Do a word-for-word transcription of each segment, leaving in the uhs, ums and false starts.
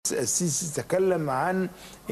السيسي تكلم عن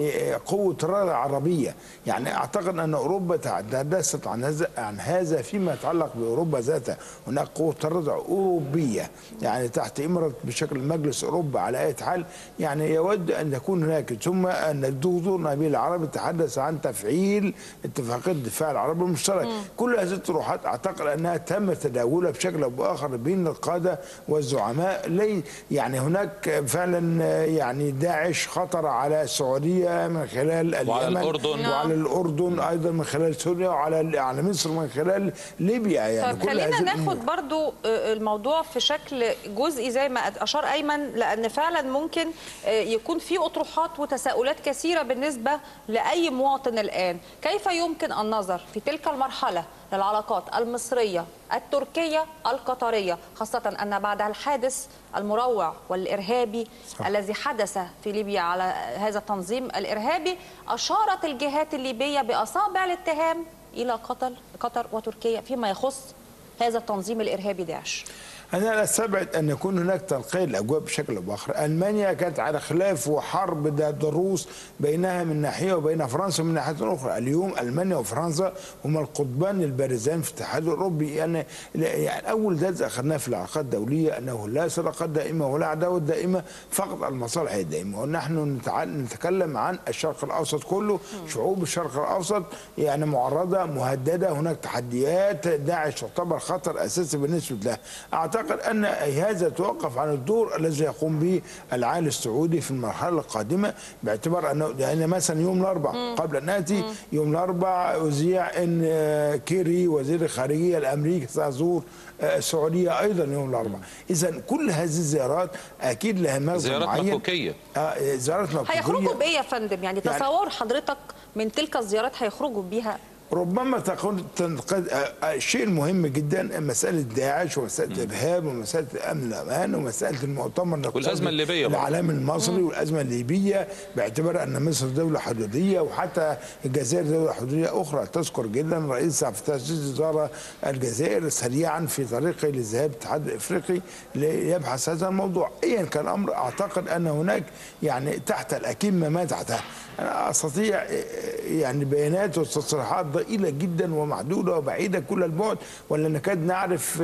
قوة الرأي عربية، يعني أعتقد أن أوروبا تحدثت عن هذا عن هذا فيما يتعلق بأوروبا ذاتها. هناك قوة الرأي أوروبية يعني تحت إمرة بشكل مجلس أوروبا على أي حال، يعني يود أن يكون هناك. ثم أن الدكتور نبيل العربي تحدث عن تفعيل اتفاقية الدفاع العربي المشترك. مم. كل هذه الطروحات أعتقد أنها تم تداولها بشكل أو بآخر بين القادة والزعماء. لي يعني هناك فعلا يعني داعش خطر على السعودية من خلال اليمن وعلى الأردن وعلى الأردن أيضا من خلال سوريا وعلى على مصر من خلال ليبيا. يعني طيب خلينا ناخد برضو الموضوع في شكل جزئي زي ما أشار أيمن، لأن فعلا ممكن يكون في أطروحات وتساؤلات كثيرة بالنسبة لأي مواطن الآن. كيف يمكن النظر في تلك المرحلة للعلاقات المصرية التركية القطرية، خاصة أن بعد الحادث المروع والإرهابي صح. الذي حدث في ليبيا على هذا التنظيم الإرهابي، أشارت الجهات الليبية بأصابع الاتهام إلى قطر قطر وتركيا فيما يخص هذا التنظيم الإرهابي داعش. أنا لا أستبعد أن يكون هناك تلقي الأجواء بشكل أو بآخر. ألمانيا كانت على خلاف وحرب ذات ضروس بينها من ناحية وبين فرنسا من ناحية أخرى. اليوم ألمانيا وفرنسا هما القطبان البارزان في الاتحاد الأوروبي. يعني, يعني أول درس أخذناه في العلاقات الدولية أنه لا صداقات دائمة ولا عداوة دائمة، فقط المصالح الدائمة. ونحن نتكلم عن الشرق الأوسط كله، شعوب الشرق الأوسط يعني معرضة مهددة، هناك تحديات، داعش تعتبر خطر أساسي بالنسبة لها. أعتقد أن هذا يتوقف عن الدور الذي يقوم به العالي السعودي في المرحلة القادمة، باعتبار أنه يعني مثلا يوم الأربعاء قبل أن نأتي يوم الأربعاء أذيع أن كيري وزير الخارجية الأمريكي سيزور السعودية أيضا يوم الأربعاء. إذا كل هذه الزيارات أكيد لها مغزى معين. زيارات مكوكية. آه زيارات مكوكية. هيخرجوا بإيه يا فندم؟ يعني تصور حضرتك من تلك الزيارات هيخرجوا بيها؟ ربما تكون تنقد الشيء المهم جدا مسألة داعش ومسألة الإرهاب ومسألة الأمن والأمان ومسألة المؤتمر والأزمة الليبية العالمي المصري والأزمة الليبية، باعتبار أن مصر دولة حدودية وحتى الجزائر دولة حدودية أخرى. تذكر جدا رئيس عبد الفتاح السيسي زار الجزائر سريعا في طريقه للذهاب الاتحاد الأفريقي ليبحث هذا الموضوع. أيا كان الأمر أعتقد أن هناك يعني تحت الأكمة ما تحتها. أنا أستطيع يعني بيانات وتصريحات ضئيلة جدا ومحدودة وبعيدة كل البعد، ولا نكاد نعرف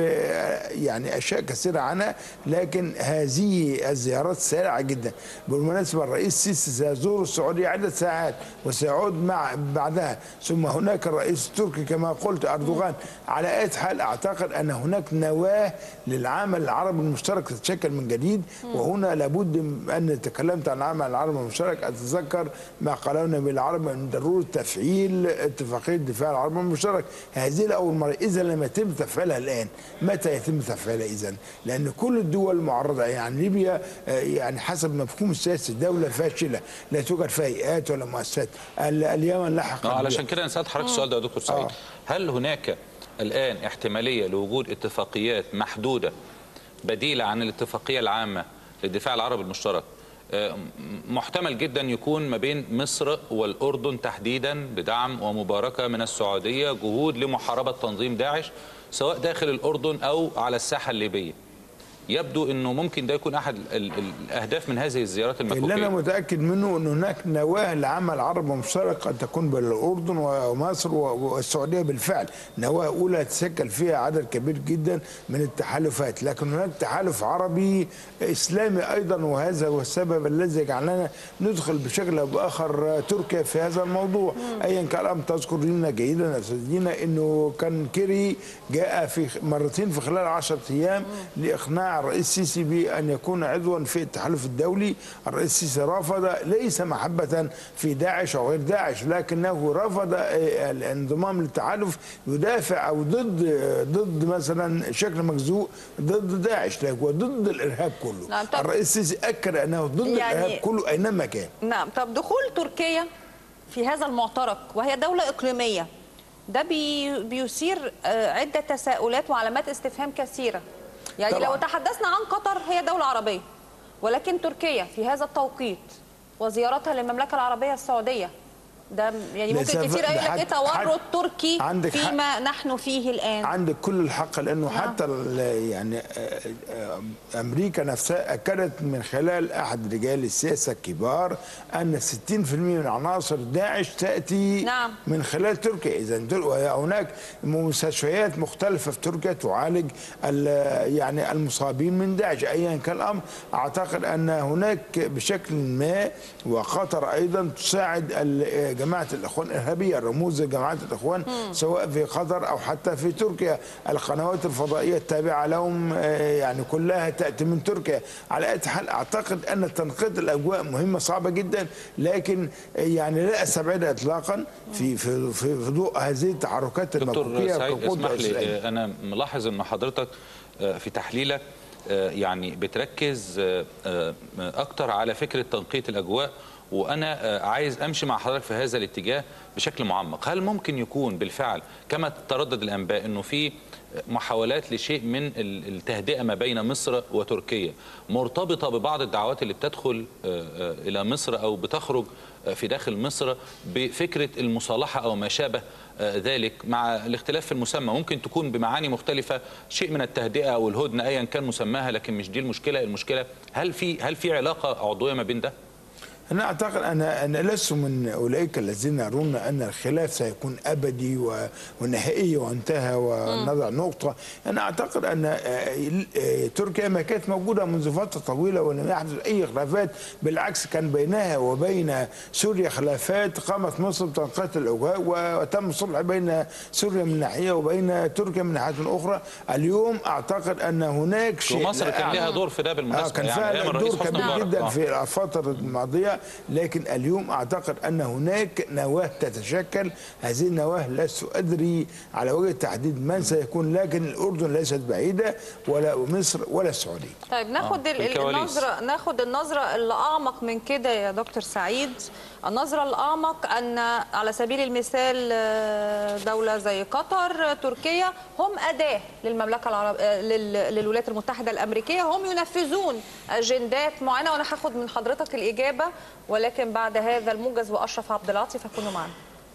يعني أشياء كثيرة عنها، لكن هذه الزيارات سريعة جدا. بالمناسبة الرئيس السيسي سيزور السعودية عدة ساعات وسيعود مع بعدها، ثم هناك الرئيس التركي كما قلت أردوغان. على أي حال أعتقد أن هناك نواة للعمل العربي المشترك تتشكل من جديد، وهنا لابد أن تكلمت عن العمل العربي المشترك أتذكر ما قاله نبيل العربي من ضروره تفعيل اتفاقيه الدفاع العربي المشترك. هذه لاول مره. اذا لم يتم تفعيلها الان متى يتم تفعيلها؟ اذا لان كل الدول معرضه، يعني ليبيا يعني حسب مفهوم السياسي دوله فاشله لا توجد فيها هيئات ولا مؤسسات. اليمن لحق. اه علشان كده انا سالت حضرتك السؤال ده يا دكتور سعيد. آه. هل هناك الان احتماليه لوجود اتفاقيات محدوده بديله عن الاتفاقيه العامه للدفاع العربي المشترك؟ محتمل جدا يكون ما بين مصر والأردن تحديدا بدعم ومباركة من السعودية جهود لمحاربة تنظيم داعش سواء داخل الأردن أو على الساحة الليبية. يبدو أنه ممكن ده يكون أحد الأهداف من هذه الزيارات المكوكية. اللي أنا متأكد منه أن هناك نواة لعمل عربي مشترك قد تكون بين الأردن ومصر والسعودية. بالفعل نواة أولى تشكل فيها عدد كبير جدا من التحالفات، لكن هناك تحالف عربي إسلامي أيضا، وهذا هو السبب الذي جعلنا ندخل بشكل أو بآخر تركيا في هذا الموضوع. أيا كان الأمر تذكر لنا جيدا أستاذنا أنه كان كيري جاء في مرتين في خلال عشرة أيام لإقناع الرئيس السيسي بأن يكون عضوا في التحالف الدولي. الرئيس السيسي رفض، ليس محبة في داعش أو غير داعش، لكنه رفض الانضمام للتحالف يدافع أو ضد ضد مثلا شكل مجزوء ضد داعش وضد الإرهاب كله. نعم. الرئيس السيسي أكد أنه ضد يعني الإرهاب كله أينما كان. نعم. طب دخول تركيا في هذا المعترك وهي دولة إقليمية ده بي بيثير عدة تساؤلات وعلامات استفهام كثيرة. يعني طبعا. لو تحدثنا عن قطر هي دولة عربية، ولكن تركيا في هذا التوقيت وزيارتها للمملكة العربية السعودية ده يعني ممكن كتير يقول لك ايه تورط تركي فيما نحن فيه الان. عندك كل الحق، لانه نعم. حتى يعني امريكا نفسها اكدت من خلال احد رجال السياسه الكبار ان ستين بالمئة من عناصر داعش تاتي نعم. من خلال تركيا. اذا هناك مستشفيات مختلفه في تركيا تعالج يعني المصابين من داعش ايا كان الامر. اعتقد ان هناك بشكل ما، وقطر ايضا تساعد جماعه الاخوان الارهابيه، رموز جماعه الاخوان م. سواء في قطر او حتى في تركيا. القنوات الفضائيه التابعه لهم يعني كلها تاتي من تركيا. على اي حال اعتقد ان تنقيط الاجواء مهمه صعبه جدا، لكن يعني لا استبعدها اطلاقا في في في ضوء هذه التحركات المكوكيه. دكتور سعيد اسمح لي، انا ملاحظ ان حضرتك في تحليلك يعني بتركز اكتر على فكره تنقيط الاجواء، وانا عايز امشي مع حضرتك في هذا الاتجاه بشكل معمق. هل ممكن يكون بالفعل كما تردد الانباء انه في محاولات لشيء من التهدئه ما بين مصر وتركيا مرتبطه ببعض الدعوات اللي بتدخل الى مصر او بتخرج في داخل مصر بفكره المصالحه او ما شابه ذلك، مع الاختلاف في المسمى؟ ممكن تكون بمعاني مختلفه، شيء من التهدئه او الهدنه ايا كان مسماها، لكن مش دي المشكله. المشكله هل في هل في علاقه عضويه ما بين ده؟ أنا أعتقد أنا أنا لست من أولئك الذين يرون أن الخلاف سيكون أبدي ونهائي وانتهى ونضع نقطة. أنا أعتقد أن تركيا ما كانت موجودة منذ فترة طويلة ولم يحدث أي خلافات، بالعكس كان بينها وبين سوريا خلافات. قامت مصر بتنقية الأجواء وتم الصلح بين سوريا من ناحية وبين تركيا من ناحية أخرى. اليوم أعتقد أن هناك شيء، ومصر كان لها دور في ده بالمناسبة. آه كان فعلا يعني دور كبير جدا في الفترة الماضية، لكن اليوم أعتقد أن هناك نواة تتشكل. هذه النواة لست أدري على وجه التحديد من سيكون، لكن الأردن ليست بعيدة ولا مصر ولا السعودية. طيب ناخد آه. النظرة ناخد النظرة اللي أعمق من كده يا دكتور سعيد. النظرة الأعمق أن على سبيل المثال دولة زي قطر، تركيا هم أداة للمملكة العربية للولايات المتحدة الأمريكية، هم ينفذون أجندات معينة. وأنا هاخد من حضرتك الإجابة، ولكن بعد هذا الموجز وأشرف عبد العاطي، فكونوا معنا.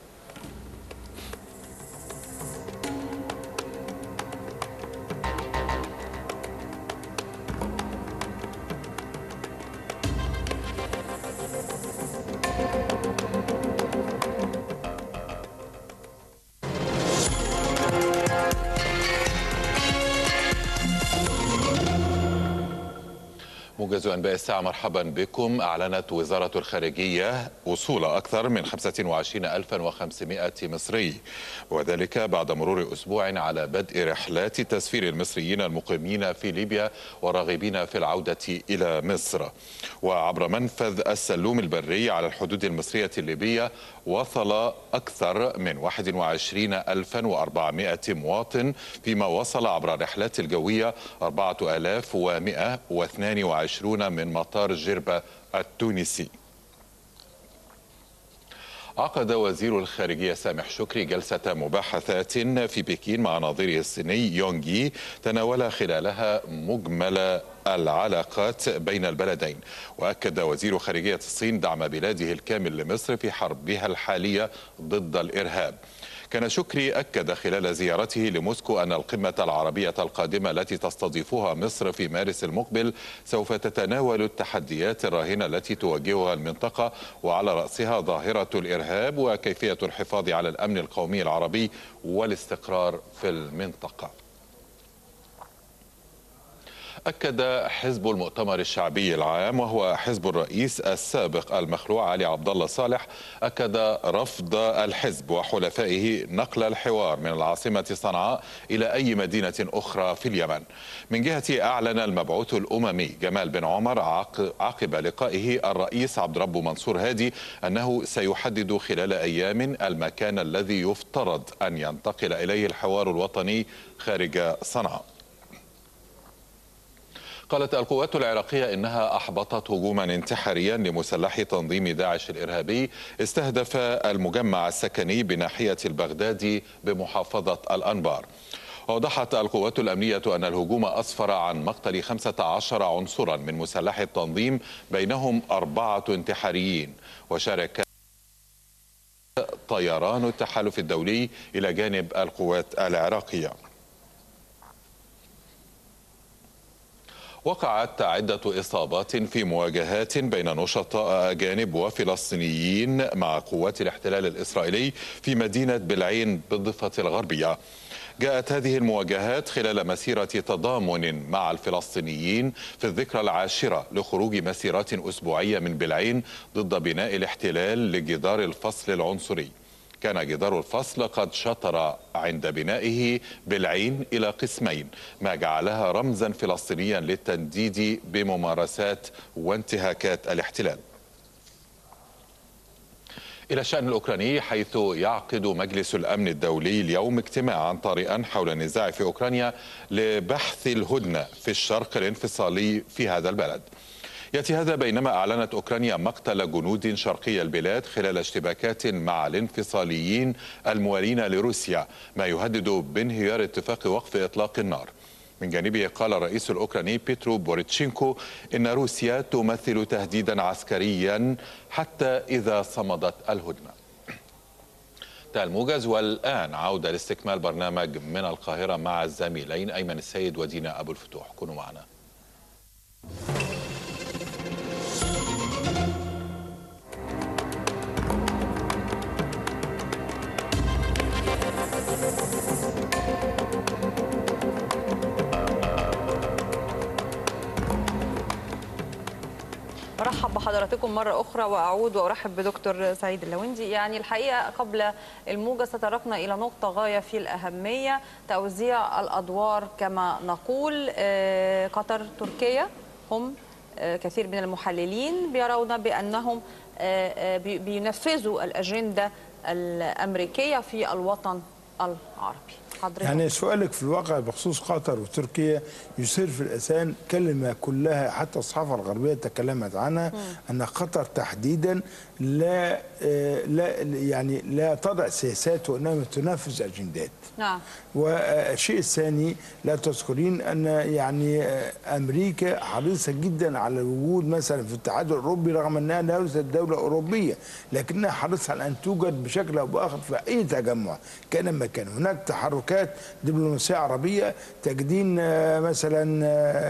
موجز أنباء الساعة، مرحبا بكم. أعلنت وزارة الخارجية وصول أكثر من خمسة وعشرين ألفا وخمسمائة مصري، وذلك بعد مرور أسبوع على بدء رحلات تسفير المصريين المقيمين في ليبيا والراغبين في العودة إلى مصر. وعبر منفذ السلوم البري على الحدود المصرية الليبية وصل أكثر من واحد وعشرين ألفا وأربعمائة مواطن، فيما وصل عبر الرحلات الجوية أربعة آلاف ومائة واثنين وعشرين من مطار جربة التونسي. عقد وزير الخارجية سامح شكري جلسة مباحثات في بكين مع نظيره الصيني يونغ يي، تناول خلالها مجمل العلاقات بين البلدين. وأكد وزير خارجية الصين دعم بلاده الكامل لمصر في حربها الحالية ضد الإرهاب. كان شكري أكد خلال زيارته لموسكو أن القمة العربية القادمة التي تستضيفها مصر في مارس المقبل سوف تتناول التحديات الراهنة التي تواجهها المنطقة، وعلى رأسها ظاهرة الإرهاب وكيفية الحفاظ على الأمن القومي العربي والاستقرار في المنطقة. أكد حزب المؤتمر الشعبي العام وهو حزب الرئيس السابق المخلوع علي عبد الله صالح، أكد رفض الحزب وحلفائه نقل الحوار من العاصمة صنعاء إلى أي مدينة أخرى في اليمن. من جهته أعلن المبعوث الأممي جمال بن عمر عقب لقائه الرئيس عبد ربه منصور هادي أنه سيحدد خلال أيام المكان الذي يفترض أن ينتقل إليه الحوار الوطني خارج صنعاء. قالت القوات العراقية إنها أحبطت هجوما انتحاريا لمسلحي تنظيم داعش الإرهابي استهدف المجمع السكني بناحية البغدادي بمحافظة الأنبار. وضحت القوات الأمنية أن الهجوم أسفر عن مقتل خمسة عشر عنصرا من مسلحي التنظيم، بينهم أربعة انتحاريين، وشارك طيران التحالف الدولي إلى جانب القوات العراقية. وقعت عدة إصابات في مواجهات بين نشطاء أجانب وفلسطينيين مع قوات الاحتلال الإسرائيلي في مدينة بلعين بالضفة الغربية. جاءت هذه المواجهات خلال مسيرة تضامن مع الفلسطينيين في الذكرى العاشرة لخروج مسيرات أسبوعية من بلعين ضد بناء الاحتلال لجدار الفصل العنصري. كان جدار الفصل قد شطر عند بنائه بلعين إلى قسمين، ما جعلها رمزا فلسطينيا للتنديد بممارسات وانتهاكات الاحتلال. إلى الشأن الأوكراني، حيث يعقد مجلس الأمن الدولي اليوم اجتماعا طارئا حول النزاع في أوكرانيا لبحث الهدنة في الشرق الانفصالي في هذا البلد. يأتي هذا بينما أعلنت أوكرانيا مقتل جنود شرقي البلاد خلال اشتباكات مع الانفصاليين الموالين لروسيا، ما يهدد بانهيار اتفاق وقف إطلاق النار. من جانبه قال الرئيس الأوكراني بيترو بوريتشينكو إن روسيا تمثل تهديدا عسكريا حتى إذا صمدت الهدنة. انتهى الموجز، والآن عودة لاستكمال برنامج من القاهرة مع الزميلين أيمن السيد ودينا أبو الفتوح. كونوا معنا. برحب بحضراتكم مرة أخرى وأعود وأرحب بدكتور سعيد اللويندي. يعني الحقيقة قبل الموجز تطرقنا إلى نقطة غاية في الأهمية، توزيع الأدوار كما نقول. قطر تركيا هم كثير من المحللين بيرون بأنهم بينفذوا الأجندة الأمريكية في الوطن العربي. حضرتك. يعني سؤالك في الواقع بخصوص قطر وتركيا يثير في الأذهان كلمة كلها حتى الصحافة الغربية تكلمت عنها، م. أن قطر تحديدا لا لا يعني لا تضع سياسات وإنما تنفذ أجندات. نعم. والشيء الثاني لا تذكرين أن يعني أمريكا حريصة جدا على الوجود مثلا في الاتحاد الأوروبي رغم أنها ليست دولة أوروبية، لكنها حريصة على أن توجد بشكل أو بآخر في أي تجمع كان ما كان. هناك تحركات دبلوماسية عربية، تجدين مثلا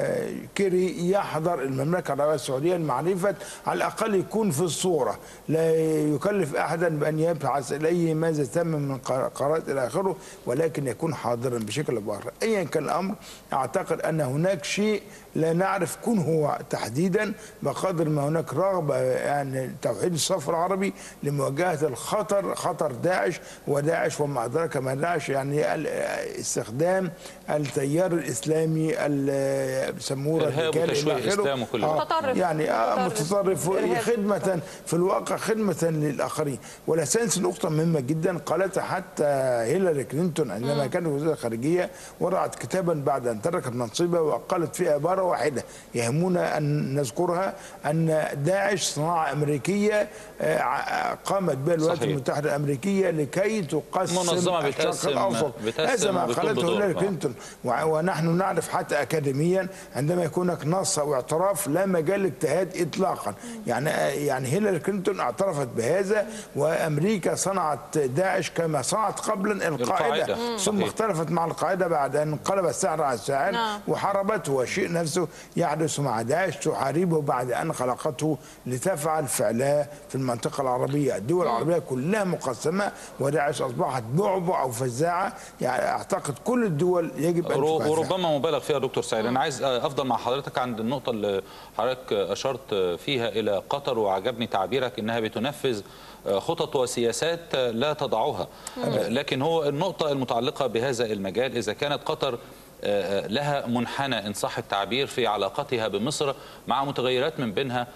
كيري يحضر المملكة العربية السعودية لمعرفة على الأقل يكون في الصورة، لا يكلف أحدا بأن يبحث إليه ماذا تم من قرارات إلى آخره، ولكن يكون حاضرا بشكل أو بآخر. أيا كان الأمر، أعتقد أن هناك شيء لا نعرف كن هو تحديدا، بقدر ما هناك رغبة يعني توحيد الصف العربي لمواجهة الخطر، خطر داعش. وداعش وما أدراك ما داعش، يعني استخدام التيار الإسلامي اللي بيسموه الراديكال إلى آخره، آه يعني آه متطرف خدمة في الواقع خدمة للآخرين. والأساس نقطة مهمة جدا قالتها حتى هيلاري كلينتون عندما كانت وزيرة الخارجية، وضعت كتابا بعد أن تركت منصبها وقالت في عبارة واحدة يهمنا أن نذكرها، أن داعش صناعة أمريكية قامت بها الولايات المتحدة الأمريكية لكي تقسم الشرق الأوسط. هذا ما قالته هيلاري كلينتون، ونحن نعرف حتى أكاديميا عندما يكون هناك نص أو اعتراف لا مجال للاجتهاد إطلاقا. يعني يعني هيلاري كلينتون اعترفت بهذا، وأمريكا صنعت داعش كما صنعت قبلا القاعدة، ثم اختلفت مع القاعدة بعد أن انقلب السعر على السعر وحاربته، والشيء نفسه يحدث مع داعش، تحاربه بعد أن خلقته لتفعل فعلها في المنطقة العربية. الدول العربية كلها مقسمة، وداعش أصبحت بعبع أو فزاعة. يعني أعتقد كل الدول يجب أن تبقى وربما مبالغ فيها. دكتور سعيد، أنا عايز أفضل مع حضرتك عند النقطة اللي حضرتك أشرت فيها إلى قطر، وعجبني تعبيرك إنها بتنفذ خطط وسياسات لا تضعها. لكن هو النقطة المتعلقة بهذا المجال، إذا كانت قطر لها منحنى إن صح التعبير في علاقتها بمصر مع متغيرات من بينها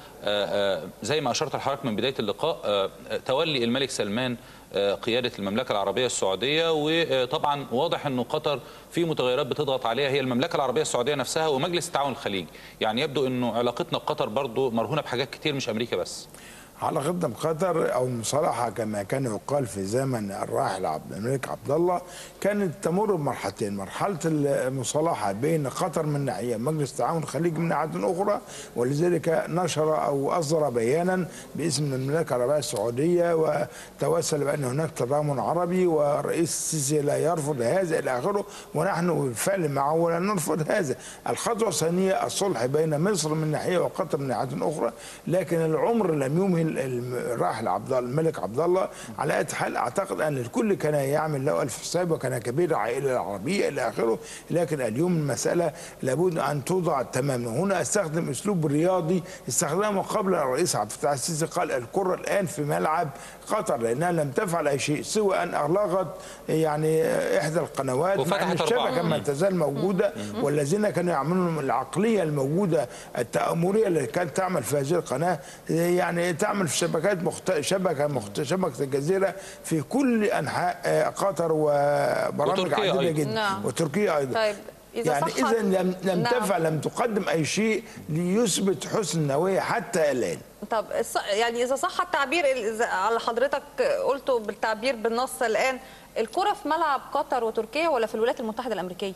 زي ما أشرت لحضرتك من بداية اللقاء، تولي الملك سلمان قيادة المملكة العربية السعودية، وطبعا واضح أنه قطر في متغيرات بتضغط عليها هي المملكة العربية السعودية نفسها ومجلس التعاون الخليجي. يعني يبدو أنه علاقتنا بقطر برضو مرهونة بحاجات كتير، مش أمريكا بس. علاقتنا بقطر او المصالحه كما كان يقال في زمن الراحل عبد الملك عبد الله كانت تمر بمرحلتين، مرحله المصالحه بين قطر من ناحيه مجلس التعاون الخليجي من ناحيه اخرى، ولذلك نشر او اصدر بيانا باسم المملكه العربيه السعوديه وتوسل بان هناك تضامن عربي والرئيس السيسي لا يرفض هذا الى اخره، ونحن بالفعل معه ولا نرفض هذا. الخطوه الثانيه الصلح بين مصر من ناحيه وقطر من ناحيه اخرى، لكن العمر لم يمهل الراحل عبد الملك عبد الله. على اي حال اعتقد ان الكل كان يعمل له الف حساب وكان كبير العائله العربيه الى اخره، لكن اليوم المساله لابد ان توضع تماما. هنا استخدم اسلوب رياضي استخدمه قبل الرئيس عبد الفتاح السيسي، قال الكره الان في ملعب قطر لانها لم تفعل اي شيء سوى ان اغلقت يعني احدى القنوات، مع ان الشبكه ما تزال موجوده، والذين كانوا يعملون العقليه الموجوده التامريه اللي كانت تعمل في هذه القناه يعني تعمل في شبكات مخت... شبكه مخت... شبكه الجزيره في كل انحاء قطر وبرامج عديده جدا. نعم. وتركيا ايضا. طيب إذا يعني اذا لم لم نعم. تفعل لم تقدم اي شيء ليثبت حسن النوايا حتى الان. طب يعني اذا صح التعبير على حضرتك قلته بالتعبير بالنص الان، الكره في ملعب قطر وتركيا ولا في الولايات المتحده الامريكيه؟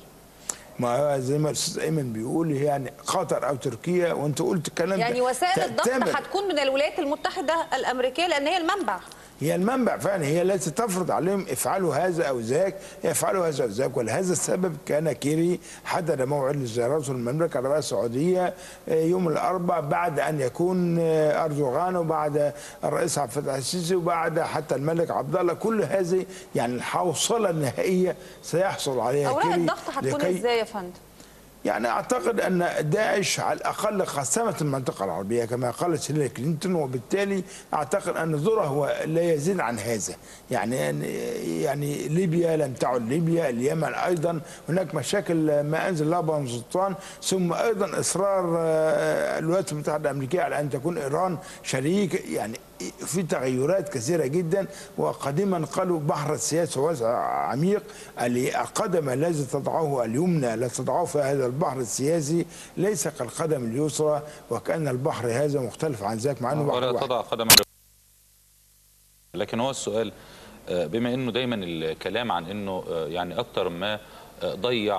ما زي ما الاستاذ ايمن بيقول يعني قطر او تركيا، وانت قلت الكلام يعني ده وسائل الضغط هتكون من الولايات المتحده الامريكيه لان هي المنبع. هي المنبع فعلا، هي التي تفرض عليهم افعلوا هذا او ذاك، افعلوا هذا او ذاك. ولهذا السبب كان كيري حدد موعد لزيارته المملكه العربيه السعوديه يوم الاربعاء بعد ان يكون اردوغان وبعد الرئيس عبد الفتاح السيسي وبعد حتى الملك عبد الله. كل هذه يعني الحوصله النهائيه سيحصل عليها اوراق كيري. الضغط هتكون ازاي يا فندم؟ يعني اعتقد ان داعش على الاقل قسمت المنطقه العربيه كما قالت هيلاري كلينتون، وبالتالي اعتقد ان دوره هو لا يزيد عن هذا. يعني يعني ليبيا لم تعد ليبيا، اليمن ايضا هناك مشاكل ما انزل الله بها من سلطان، ثم ايضا اصرار الولايات المتحده الامريكيه على ان تكون ايران شريك. يعني في تغيرات كثيرة جدا. وقديما قالوا بحر السياسة واسع عميق، القدم الذي تضعه اليمنى لا تضعه في هذا البحر السياسي ليس كالقدم اليسرى، وكأن البحر هذا مختلف عن ذاك مع انه ولا تضع قدم. لكن هو السؤال بما انه دايما الكلام عن انه يعني اكتر ما ضيع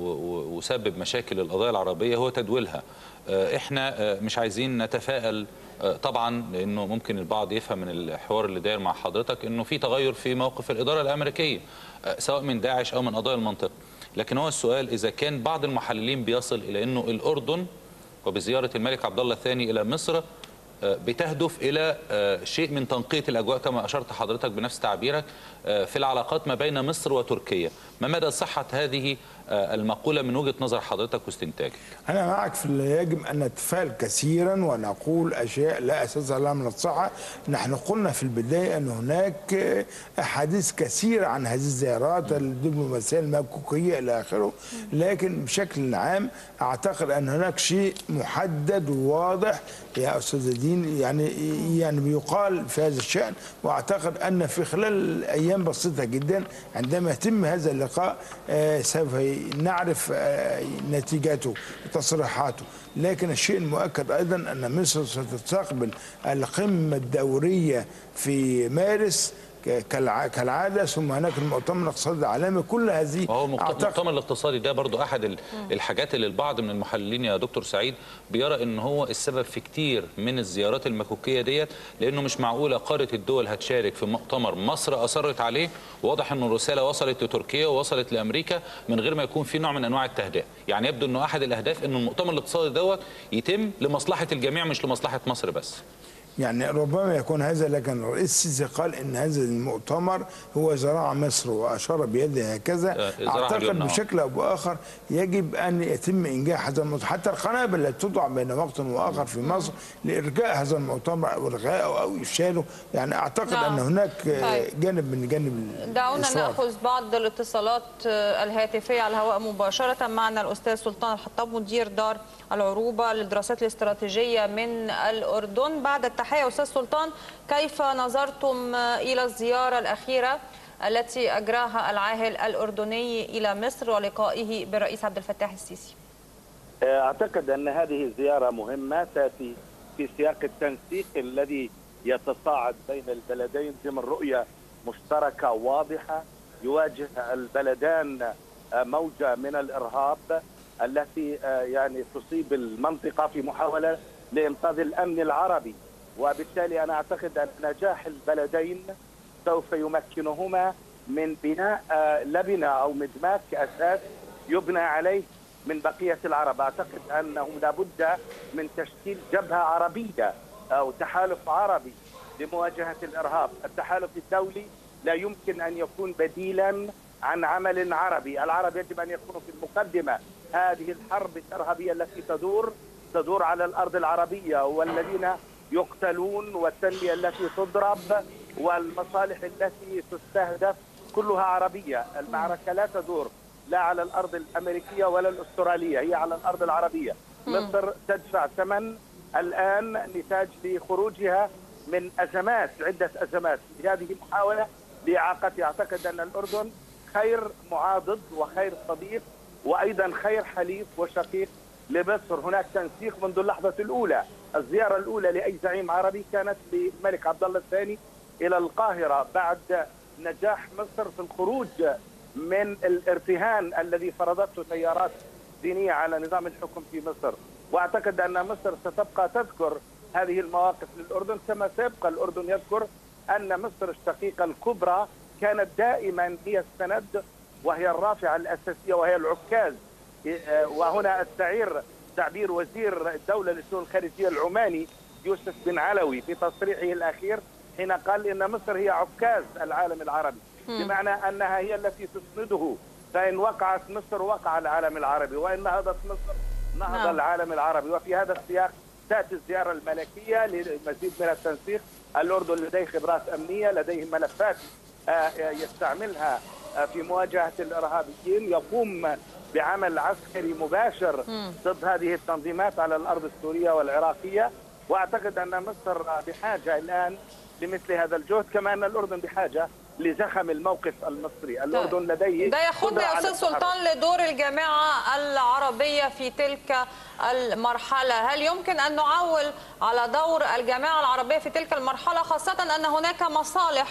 وسبب مشاكل القضايا العربية هو تدويلها، احنا مش عايزين نتفائل طبعا، لانه ممكن البعض يفهم من الحوار اللي داير مع حضرتك انه في تغير في موقف الاداره الامريكيه سواء من داعش او من قضايا المنطقه. لكن هو السؤال اذا كان بعض المحللين بيصل الى انه الاردن وبزياره الملك عبد الله الثاني الى مصر بتهدف الى شيء من تنقية الاجواء كما اشرت حضرتك بنفس تعبيرك في العلاقات ما بين مصر وتركيا، ما مدى صحة هذه المقولة من وجهة نظر حضرتك واستنتاجك؟ أنا معك في اللي يجب أن نتفائل كثيرا ونقول أشياء لا أساس لها من الصحة. نحن قلنا في البداية أن هناك أحاديث كثيرة عن هذه الزيارات الدبلوماسية المكوكية إلى آخره، لكن بشكل عام أعتقد أن هناك شيء محدد وواضح يا أستاذ دين يعني يعني بيقال في هذا الشأن. وأعتقد أن في خلال أيام بسيطة جدا عندما يتم هذا اللقاء سوف نعرف نتيجته وتصريحاته. لكن الشيء المؤكد أيضا أن مصر ستستقبل القمة الدورية في مارس كالعاده، ثم هناك المؤتمر الاقتصادي العالمي. كل هذه وهو المؤتمر الاقتصادي ده برضو احد الحاجات اللي البعض من المحللين يا دكتور سعيد بيرى ان هو السبب في كتير من الزيارات المكوكيه ديت، لانه مش معقوله قاره الدول هتشارك في مؤتمر مصر اصرت عليه، واضح انه الرساله وصلت لتركيا ووصلت لامريكا من غير ما يكون في نوع من انواع التهدئه. يعني يبدو انه احد الاهداف انه المؤتمر الاقتصادي دوت يتم لمصلحه الجميع مش لمصلحه مصر بس. يعني ربما يكون هذا، لكن الرئيس السيسي قال ان هذا المؤتمر هو زراعة مصر واشار بيده هكذا. اعتقد بشكل او باخر يجب ان يتم انجاح هذا المؤتمر، حتى القنابل التي توضع بين وقت واخر في مصر لارجاء هذا المؤتمر او الغائه او افشاله. يعني اعتقد نعم. ان هناك طيب. جانب من جانب دعونا الإصرار. ناخذ بعض الاتصالات الهاتفيه على الهواء مباشره. معنا الاستاذ سلطان الحطاب مدير دار العروبه للدراسات الاستراتيجيه من الاردن. بعد التحيه استاذ سلطان، كيف نظرتم الى الزياره الاخيره التي اجراها العاهل الاردني الى مصر ولقائه بالرئيس عبد الفتاح السيسي؟ اعتقد ان هذه الزياره مهمه تاتي في سياق التنسيق الذي يتصاعد بين البلدين ضمن رؤية مشتركة واضحة. يواجه البلدان موجة من الإرهاب التي يعني تصيب المنطقة في محاولة لإنقاذ الأمن العربي، وبالتالي أنا أعتقد أن نجاح البلدين سوف يمكنهما من بناء لبنة أو مدماج أساس يبنى عليه من بقية العرب. أعتقد أنه لابد من تشكيل جبهة عربية أو تحالف عربي لمواجهة الإرهاب. التحالف الدولي لا يمكن أن يكون بديلا عن عمل عربي. العرب يجب أن يكونوا في المقدمة. هذه الحرب الإرهابية التي تدور تدور على الأرض العربية، والذين يقتلون والتنمية التي تضرب والمصالح التي تستهدف كلها عربية. المعركة لا تدور لا على الأرض الأمريكية ولا الأسترالية، هي على الأرض العربية. مصر تدفع ثمن الآن نتاج لخروجها من أزمات، عدة أزمات. هذه محاولة لإعاقتها. أعتقد أن الأردن خير معاضد وخير صديق وأيضا خير حليف وشقيق لمصر. هناك تنسيق منذ اللحظة الأولى. الزيارة الأولى لأي زعيم عربي كانت للملك عبد الله الثاني إلى القاهرة بعد نجاح مصر في الخروج من الارتهان الذي فرضته تيارات دينية على نظام الحكم في مصر. وأعتقد أن مصر ستبقى تذكر هذه المواقف للأردن، كما سيبقى الأردن يذكر أن مصر الشقيقة الكبرى كانت دائما هي السند وهي الرافعة الأساسية وهي العكاز. وهنا استعير تعبير وزير الدولة للشؤون الخارجية العماني يوسف بن علوي في تصريحه الأخير حين قال إن مصر هي عكاز العالم العربي، بمعنى أنها هي التي تسنده. فإن وقعت مصر وقع العالم العربي، وإن نهضت مصر نهض نعم. العالم العربي. وفي هذا السياق تأتي الزيارة الملكية لمزيد من التنسيق. الأردن لديه خبرات أمنية، لديه ملفات يستعملها في مواجهة الإرهابيين، يقوم بعمل عسكري مباشر ضد هذه التنظيمات على الأرض السورية والعراقية. وأعتقد أن مصر بحاجة الآن لمثل هذا الجهد، كما أن الأردن بحاجة لزخم الموقف المصري. الأردن لديه ده ياخدنا يا أستاذ سلطان لدور الجامعة العربية في تلك المرحلة. هل يمكن أن نعول على دور الجامعة العربية في تلك المرحلة، خاصة أن هناك مصالح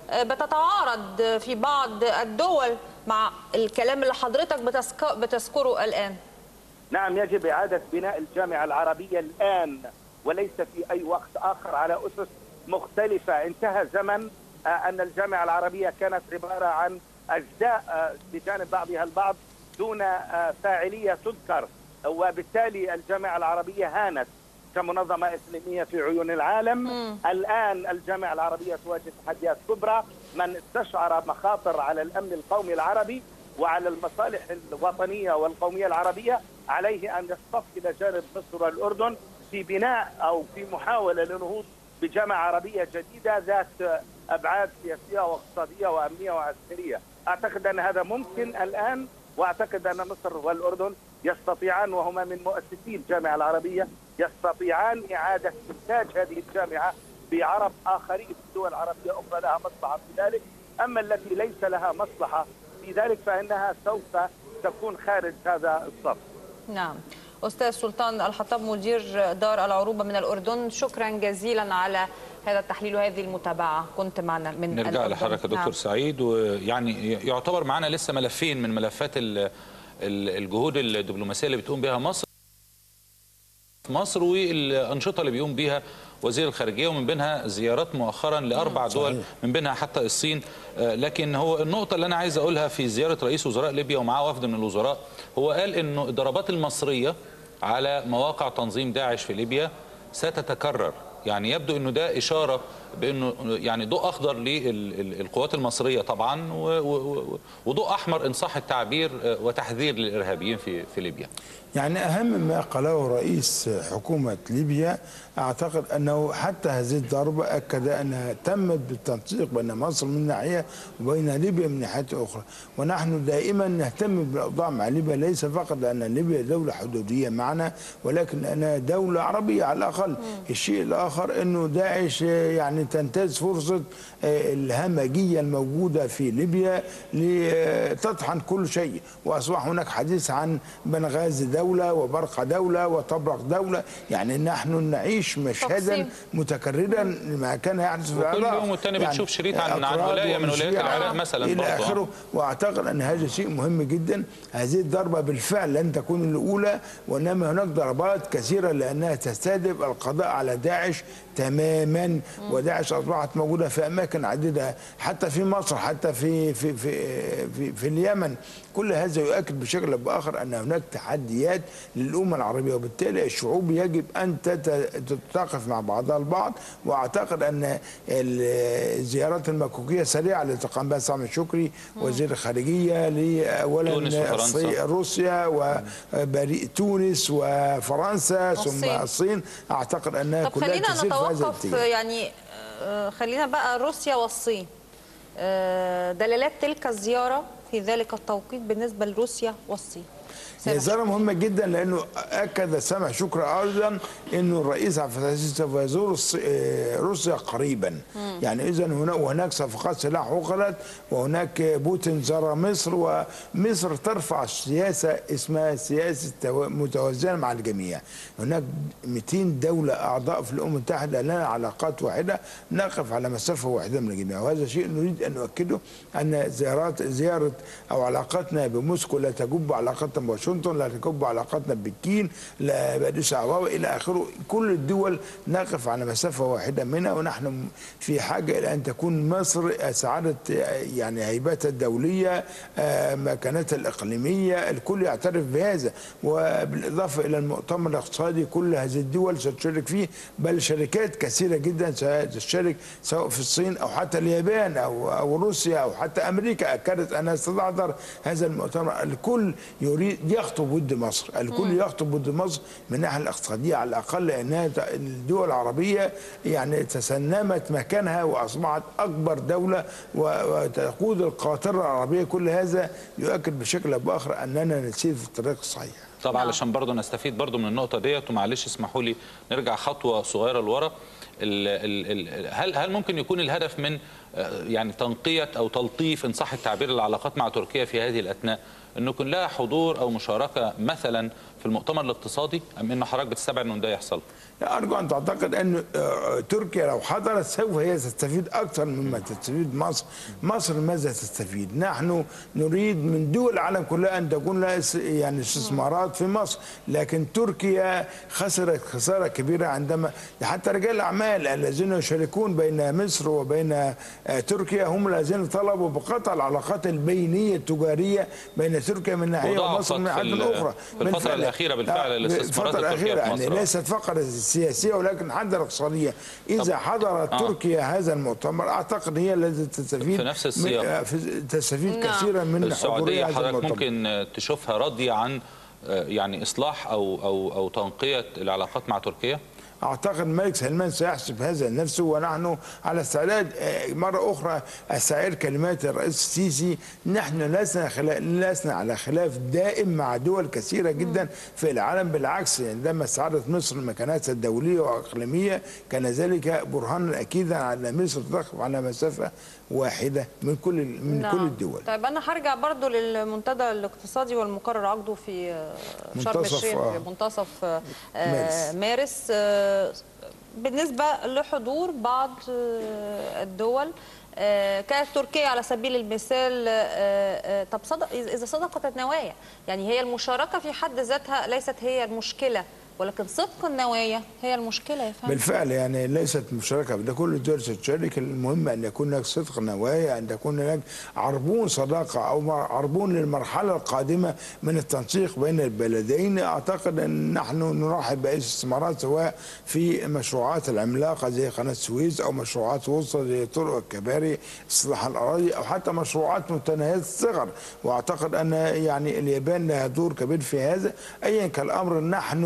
بتتعارض في بعض الدول مع الكلام اللي حضرتك بتذكره الآن؟ نعم، يجب إعادة بناء الجامعة العربية الآن وليس في أي وقت آخر على أسس مختلفة. انتهى زمن أن الجامعة العربية كانت عبارة عن أجزاء بجانب بعضها البعض دون فاعلية تذكر، وبالتالي الجامعة العربية هانت كمنظمة إقليمية في عيون العالم. مم. الآن الجامعة العربية تواجه تحديات كبرى. من استشعر مخاطر على الأمن القومي العربي وعلى المصالح الوطنية والقومية العربية عليه أن يصطف إلى جانب مصر والأردن في بناء أو في محاولة لنهوض بجامعة عربية جديدة ذات أبعاد سياسية واقتصادية وأمنية وعسكرية. أعتقد أن هذا ممكن الآن، وأعتقد أن مصر والأردن يستطيعان، وهما من مؤسسي الجامعة العربية، يستطيعان إعادة إنتاج هذه الجامعة بعرب آخرين في دول عربية أخرى لها مصلحة في ذلك. أما التي ليس لها مصلحة في ذلك فإنها سوف تكون خارج هذا الصف. نعم. أستاذ سلطان الحطاب مدير دار العروبة من الأردن، شكرا جزيلا على هذا التحليل وهذه المتابعة. كنت معنا من نرجع الأردن. لحضرتك يا دكتور نعم. سعيد. ويعني يعتبر معنا لسه ملفين من ملفات الجهود الدبلوماسية اللي بتقوم بها مصر مصر والأنشطة اللي بيقوم بها وزير الخارجية، ومن بينها زيارات مؤخرا لأربع دول من بينها حتى الصين. لكن هو النقطة اللي أنا عايز أقولها في زيارة رئيس وزراء ليبيا ومعاه وفد من الوزراء، هو قال إنه الضربات المصرية على مواقع تنظيم داعش في ليبيا ستتكرر. يعني يبدو انه ده اشاره بانه يعني ضوء اخضر للقوات المصريه طبعا، وضوء احمر ان صح التعبير وتحذير للارهابيين في في ليبيا. يعني اهم ما قاله رئيس حكومه ليبيا، اعتقد انه حتى هذه الضربه اكد انها تمت بالتنسيق بين مصر من ناحيه وبين ليبيا من ناحيه اخرى. ونحن دائما نهتم بالاوضاع مع ليبيا، ليس فقط لان ليبيا دوله حدوديه معنا، ولكن انها دوله عربيه على الاقل. الشيء الاخر انه داعش يعني يعني تنتهز فرصه الهمجيه الموجوده في ليبيا لتطحن كل شيء، واصبح هناك حديث عن بنغازي دوله وبرقه دوله وطبرق دوله. يعني نحن نعيش مشهدا متكررا ما كان يحدث في العراق. وكل يوم والتاني يعني بنشوف شريط عن عن ولايه من ولايات العراق مثلا الى اخره. واعتقد ان هذا شيء مهم جدا. هذه الضربه بالفعل لن تكون الاولى، وانما هناك ضربات كثيره لانها تستهدف القضاء على داعش تماما. وداعش اصبحت موجوده في اماكن عديده، حتى في مصر، حتى في في في في, في اليمن. كل هذا يؤكد بشكل او باخر ان هناك تحديات للامه العربيه، وبالتالي الشعوب يجب ان تتقف مع بعضها البعض. واعتقد ان الزيارات المكوكيه سريعه اللي تقام بها سامح شكري وزير الخارجيه لاولا روسيا وتونس وفرنسا ثم الصين، اعتقد انها طب كلها خلينا تسير في هذا نتوقف الاتجاه. يعني خلينا بقى روسيا والصين، دلالات تلك الزياره في ذلك التوقيت بالنسبه لروسيا والصين. هي زيارة مهمة جدا لأنه أكد سامح شكري أيضا أنه الرئيس عبد الفتاح السيسي سوف يزور روسيا قريبا. مم. يعني إذا هناك وهناك صفقات سلاح عقدت، وهناك بوتين زار مصر، ومصر ترفع سياسة اسمها سياسة متوازنة مع الجميع. هناك مئتين دولة أعضاء في الأمم المتحدة لنا علاقات واحدة، نقف على مسافة واحدة من الجميع، وهذا شيء نريد أن نؤكده. أن زيارات زيارة أو علاقاتنا بموسكو لا تجب علاقاتنا بواشنطن، لا تجب علاقاتنا ببكين، لا بأديس أبابا إلى آخره. كل الدول نقف على مسافة واحدة منها، ونحن في حاجة إلى أن تكون مصر أسعدت يعني هيبتها الدولية، مكانتها الإقليمية، الكل يعترف بهذا. وبالإضافة إلى المؤتمر الاقتصادي كل هذه الدول ستشارك فيه، بل شركات كثيرة جدا ستشارك سواء في الصين أو حتى اليابان أو أو روسيا أو حتى أمريكا أكدت أنها ستحضر هذا المؤتمر. الكل يريد يخطب ضد مصر، الكل يخطب ضد مصر من الناحيه الاقتصاديه على الاقل، لانها الدول العربيه يعني تسنمت مكانها واصبحت اكبر دوله وتقود القاطره العربيه. كل هذا يؤكد بشكل او باخر اننا نسير في الطريق الصحيح. طب علشان برضه نستفيد برضه من النقطه ديت، ومعلش اسمحوا لي نرجع خطوه صغيره لورا. هل هل ممكن يكون الهدف من يعني تنقيه او تلطيف ان صح التعبير العلاقات مع تركيا في هذه الاثناء، انه يكون لها حضور او مشاركه مثلا في المؤتمر الاقتصادي، ام ان حضرتك بتستبعد انه ده يحصل؟ ارجو ان تعتقد ان تركيا لو حضرت سوف هي تستفيد اكثر مما تستفيد مصر. مصر ماذا تستفيد؟ نحن نريد من دول العالم كلها ان تكون لها يعني استثمارات في مصر، لكن تركيا خسرت خساره كبيره عندما حتى رجال الاعمال الذين يشاركون بين مصر وبين تركيا هم الذين طلبوا بقطع العلاقات البينيه التجاريه بين تركيا من ناحيه ومصر من ناحيه اخرى. في الفتره الاخيره بالفعل الاستثمارات التركيه في مصر يعني ليست فقط سياسيه ولكن حتى اقتصاديه. اذا حضرت آه. تركيا هذا المؤتمر اعتقد هي التي تستفيد في نفس السياق، تستفيد نعم. كثيرا من السعوديه. حضرتك ممكن تشوفها راضيه عن يعني اصلاح او او او تنقيه العلاقات مع تركيا؟ اعتقد الملك سلمان سيحسب هذا نفسه، ونحن على استعداد مره اخرى استعير كلمات الرئيس السيسي. نحن لسنا لسنا على خلاف دائم مع دول كثيره جدا في العالم، بالعكس عندما استعادت مصر مكانتها الدوليه واقليميه كان ذلك برهانا اكيدا على ان مصر تقف على مسافه واحده من كل من نعم. كل الدول. طيب انا هرجع برضو للمنتدى الاقتصادي والمقرر عقده في شرم الشيخ في منتصف مارس, مارس. بالنسبه لحضور بعض الدول كانت تركيا على سبيل المثال. طب صدق اذا صدقت النوايا، يعني هي المشاركه في حد ذاتها ليست هي المشكله، ولكن صدق النوايا هي المشكله يا فندم. بالفعل يعني ليست مشاركه، ده كل الدول ستشارك. المهم ان يكون هناك صدق نوايا، ان يكون هناك عربون صداقه او عربون للمرحله القادمه من التنسيق بين البلدين. اعتقد ان نحن نرحب باي استثمارات سواء في مشروعات العملاقه زي قناه السويس او مشروعات وسطى زي طرق الكباري، اصلاح الاراضي، او حتى مشروعات متناهيه الصغر. واعتقد ان يعني اليابان لها دور كبير في هذا. ايا كان الامر نحن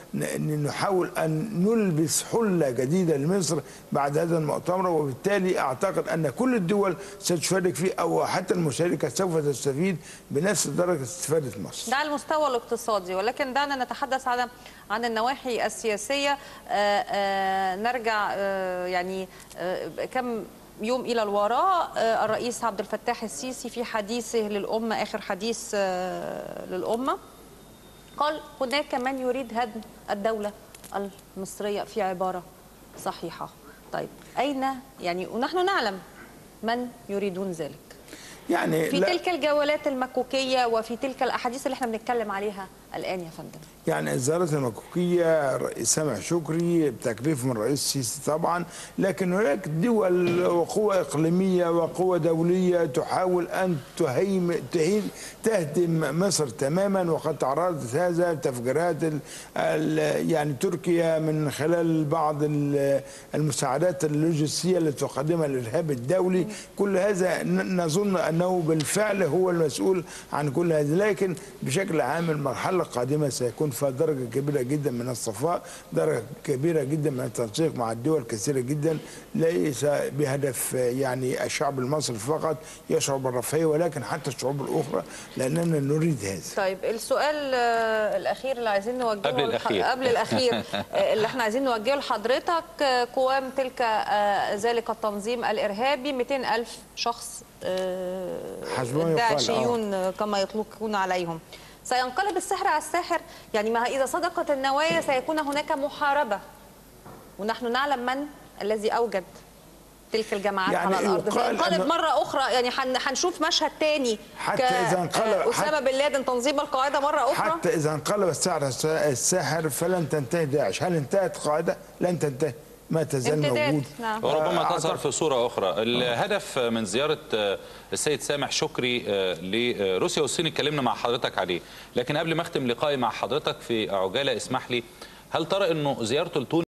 ن- نحاول أن نلبس حلة جديدة لمصر بعد هذا المؤتمر، وبالتالي أعتقد أن كل الدول ستشارك فيه، أو حتى المشاركة سوف تستفيد بنفس درجة استفادة مصر. ده على المستوى الاقتصادي، ولكن دعنا نتحدث عن عن النواحي السياسية. آآ آآ نرجع آآ يعني آآ كم يوم إلى الوراء، الرئيس عبد الفتاح السيسي في حديثه للأمة، آخر حديث للأمة، قال هناك من يريد هدم الدولة المصرية في عبارة صحيحة. طيب أين يعني، ونحن نعلم من يريدون ذلك يعني في لا تلك الجولات المكوكية وفي تلك الأحاديث اللي احنا بنتكلم عليها الآن يا فندم؟ يعني الزيارات المكوكية الرئيس سامح شكري بتكليف من الرئيس السيسي طبعا، لكن هناك دول وقوى إقليمية وقوى دولية تحاول أن تهيم تهين تهدم مصر تماما، وقد تعرضت هذا تفجيرات ال ال يعني تركيا من خلال بعض المساعدات اللوجستية التي تقدمها الإرهاب الدولي. كل هذا نظن أنه بالفعل هو المسؤول عن كل هذا، لكن بشكل عام المرحلة القادمة سيكون فيها درجة كبيرة جدا من الصفاء، درجة كبيرة جدا من التنسيق مع الدول كثيرة جدا، ليس بهدف يعني الشعب المصري فقط يشعر بالرفاهية، ولكن حتى الشعوب الأخرى، لأننا نريد هذا. طيب السؤال الأخير اللي عايزين نوجهه قبل الأخير قبل الأخير اللي احنا عايزين نوجهه لحضرتك، قوام تلك ذلك التنظيم الإرهابي مئتين ألف شخص داعشيون كما يطلقون عليهم، سينقلب السحر على الساحر؟ يعني ما إذا صدقت النوايا سيكون هناك محاربة، ونحن نعلم من الذي أوجد تلك الجماعات يعني على الأرض. سينقلب مرة أخرى، يعني حنشوف مشهد تاني حتى إذا انقلب أسامة بن لادن تنظيم القاعدة مرة أخرى. حتى إذا انقلب السحر الساحر فلن تنتهي داعش. هل انتهت قاعدة؟ لن تنتهي، ما تزال موجود. نعم. وربما تظهر في صورة أخرى. الهدف من زيارة السيد سامح شكري لروسيا والصين اتكلمنا مع حضرتك عليه، لكن قبل ما أختم لقائي مع حضرتك في عجالة اسمح لي، هل ترى أنه زيارته لتونس